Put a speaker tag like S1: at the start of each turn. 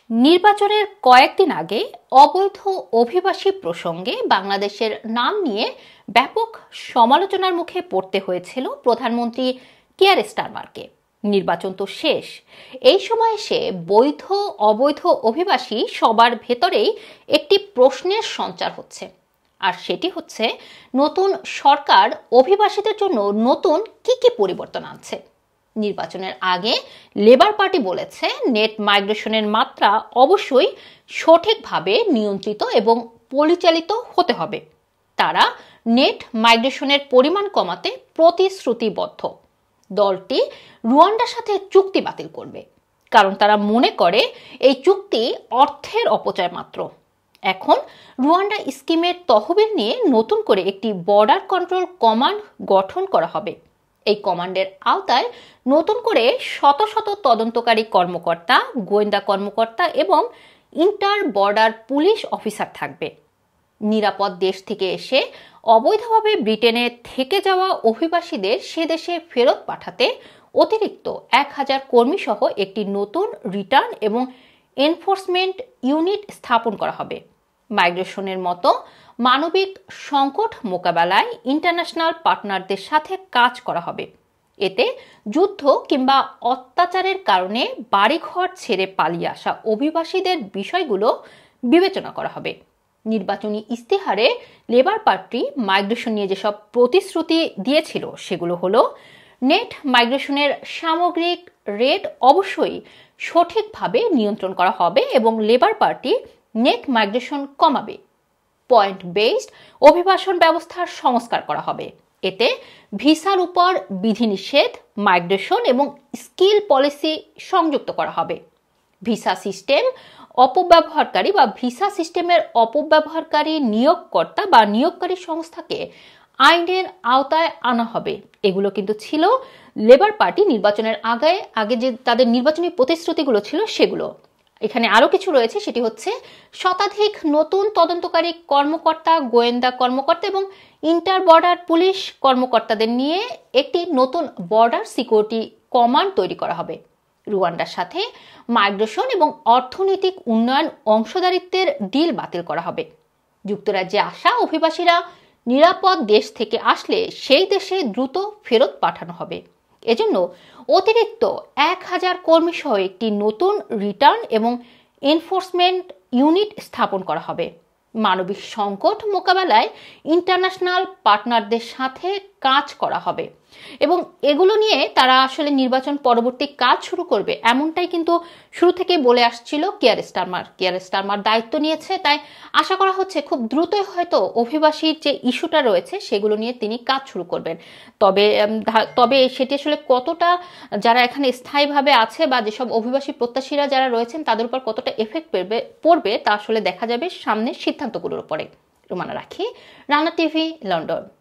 S1: নির্বাচনের কয়েকদিন আগে অবৈধ অভিবাসী প্রসঙ্গে বাংলাদেশের নাম নিয়ে ব্যাপক সমালোচনার মুখে পড়তে হয়েছিল প্রধানমন্ত্রী কিয়ার স্টারমারকে। নির্বাচন তো শেষ, এই সময় এসে বৈধ অবৈধ অভিবাসী সবার ভেতরেই একটি প্রশ্নের সঞ্চার হচ্ছে, আর সেটি হচ্ছে নতুন সরকার অভিবাসীদের জন্য নতুন কি কি পরিবর্তন আনছে। নির্বাচনের আগে লেবার পার্টি বলেছে নেট মাইগ্রেশনের মাত্রা অবশ্যই সঠিকভাবে নিয়ন্ত্রিত এবং পরিচালিত হতে হবে। তারা নেট মাইগ্রেশনের পরিমাণ কমাতে প্রতিশ্রুতিবদ্ধ। দলটি রুয়ান্ডার সাথে চুক্তি বাতিল করবে, কারণ তারা মনে করে এই চুক্তি অর্থের অপচয় মাত্র। এখন রুয়ান্ডা স্কিমের তহবিল নিয়ে নতুন করে একটি বর্ডার কন্ট্রোল কমান্ড গঠন করা হবে। এই কমান্ডের আওতায় নতুন করে শত শত তদন্তকারী কর্মকর্তা, গোয়েন্দা কর্মকর্তা এবং ইন্টার বর্ডার পুলিশ অফিসার থাকবে। নিরাপদ দেশ থেকে এসে অবৈধভাবে ব্রিটেনে থেকে যাওয়া অভিবাসীদের সে দেশে ফেরত পাঠাতে অতিরিক্ত 1000 কর্মী সহ একটি নতুন রিটার্ন এবং এনফোর্সমেন্ট ইউনিট স্থাপন করা হবে। মাইগ্রেশনের মতো মানবিক সংকট মোকাবেলায় ইন্টারন্যাশনাল পার্টনারদের সাথে কাজ করা হবে। এতে যুদ্ধ কিংবা অত্যাচারের কারণে বাড়িঘর ছেড়ে পালিয়ে আসা অভিবাসীদের বিষয়গুলো বিবেচনা করা হবে। নির্বাচনী ইস্তিহারে লেবার পার্টি মাইগ্রেশন নিয়ে যেসব প্রতিশ্রুতি দিয়েছিল সেগুলো হলো নেট মাইগ্রেশনের সামগ্রিক রেট অবশ্যই সঠিকভাবে নিয়ন্ত্রণ করা হবে এবং লেবার পার্টি নেট মাইগ্রেশন কমাবে। পয়েন্ট বেসড অভিবাসন ব্যবস্থার সংস্কার করা হবে। এতে ভিসার উপর বিধিনিষেধ, মাইগ্রেশন এবং স্কিল পলিসি সংযুক্ত করা হবে। ভিসা সিস্টেম অপব্যবহারকারী বা ভিসা সিস্টেমের অপব্যবহারকারী নিয়োগকর্তা বা নিয়োগকারী সংস্থাকে আইনের আওতায় আনা হবে। এগুলো কিন্তু ছিল লেবার পার্টি নির্বাচনের আগে যে তাদের নির্বাচনী প্রতিশ্রুতিগুলো ছিল সেগুলো। এখানে আরো কিছু রয়েছে, সেটি হচ্ছে শতাধিক নতুন তদন্তকারী কর্মকর্তা, গোয়েন্দা কর্মকর্তা এবং ইন্টার বর্ডার পুলিশ কর্মকর্তাদের নিয়ে একটি নতুন বর্ডার সিকিউরিটি কমান্ড তৈরি করা হবে। রুয়ান্ডার সাথে মাইগ্রেশন এবং অর্থনৈতিক উন্নয়ন অংশীদারিত্বের ডিল বাতিল করা হবে। যুক্তরাজ্যে আসা অভিবাসীরা নিরাপদ দেশ থেকে আসলে সেই দেশে দ্রুত ফেরত পাঠানো হবে। এজন্য অতিরিক্ত 1000 কর্মী সহ একটি নতুন রিটার্ন এবং এনফোর্সমেন্ট ইউনিট স্থাপন করা হবে। মানবিক সংকট মোকাবেলায় ইন্টারন্যাশনাল পার্টনারদের সাথে কাজ করা হবে এবং এগুলো নিয়ে তারা আসলে নির্বাচন পরবর্তী কাজ শুরু করবে, এমনটাই কিন্তু শুরু থেকেই বলে আসছিল কিয়ার স্টারমার দায়িত্ব নিয়েছে। তাই আশা করা হচ্ছে খুব দ্রুতই হয়তো অভিবাসীর যে ইস্যুটা রয়েছে সেগুলো নিয়ে তিনি কাজ শুরু করবেন। তবে সেটি আসলে কতটা যারা এখানে স্থায়ীভাবে আছে বা যেসব অভিবাসী প্রত্যাশীরা যারা রয়েছেন তাদের উপর কতটা এফেক্ট পড়বে তা আসলে দেখা যাবে সামনের সিদ্ধান্তগুলোর উপরে। রুমানা রাখি, রানা টিভি, লন্ডন।